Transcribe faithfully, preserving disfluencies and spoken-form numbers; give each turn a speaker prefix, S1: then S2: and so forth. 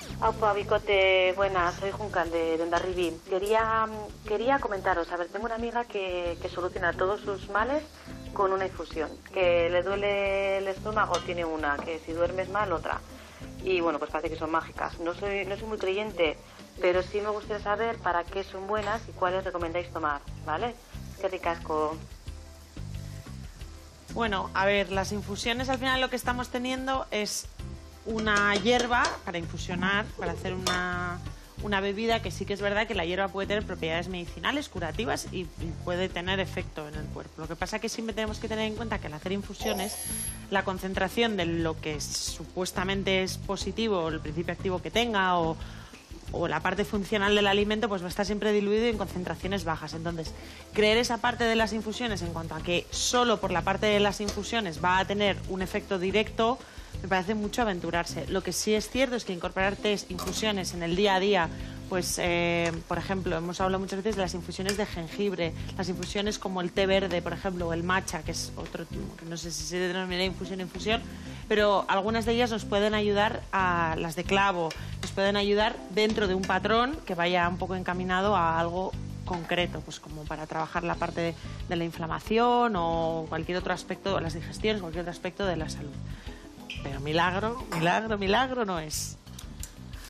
S1: Aupa, Bicote, buenas, soy Juncal de, de Hondarribí. Quería, quería comentaros, a ver, tengo una amiga que, que soluciona todos sus males con una infusión. Que le duele el estómago, tiene una, que si duermes mal, otra. Y bueno, pues parece que son mágicas. No soy, no soy muy creyente, pero sí me gustaría saber para qué son buenas y cuáles recomendáis tomar, ¿vale? Qué ricasco.
S2: Bueno, a ver, las infusiones al final lo que estamos teniendo es una hierba para infusionar, para hacer una, una bebida que sí que es verdad que la hierba puede tener propiedades medicinales, curativas y, y puede tener efecto en el cuerpo. Lo que pasa es que siempre tenemos que tener en cuenta que al hacer infusiones la concentración de lo que supuestamente es positivo, el principio activo que tenga o, o la parte funcional del alimento, pues va a estar siempre diluido en concentraciones bajas. Entonces, creer esa parte de las infusiones en cuanto a que solo por la parte de las infusiones va a tener un efecto directo, me parece mucho aventurarse. Lo que sí es cierto es que incorporar test, infusiones en el día a día, pues, eh, por ejemplo, hemos hablado muchas veces de las infusiones de jengibre, las infusiones como el té verde, por ejemplo, o el matcha, que es otro, que no sé si se denomina infusión, infusión, pero algunas de ellas nos pueden ayudar, a las de clavo, nos pueden ayudar dentro de un patrón que vaya un poco encaminado a algo concreto, pues como para trabajar la parte de, de la inflamación o cualquier otro aspecto, las digestiones, cualquier otro aspecto de la salud. Pero milagro, milagro, milagro no es.